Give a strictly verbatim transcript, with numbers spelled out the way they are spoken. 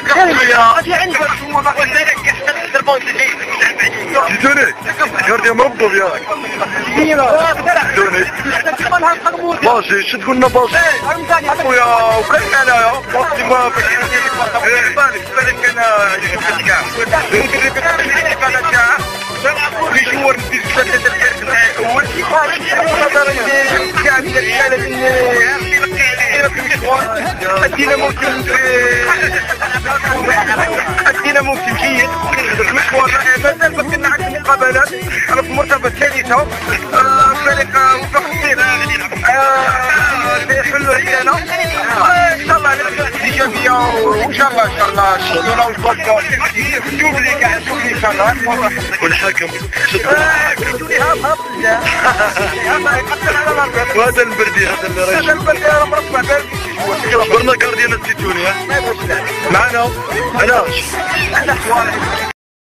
توني كارديا مربطب يا توني باصي شو تقولنا باصي ويا وكان انا يا باصي ما بالك بالك انا مشوار في سنة الحرب الأول أدينا موسم أدينا موسم جيد المشوار مازال ما كنا عندنا مقابلات أنا في المرتبة الثالثة فريق وفق الصيف سيحلوا علينا إن شاء الله نبدأ إيجابية وإن شاء الله إن شاء الله الشغل والفضل شوف لي قاعد شوف لي إن شاء الله والحكم وهذا البردي هذا اللي رايح هذا البردي انا مربع بردي برنا كارديا نسيتوني ها معنا علاش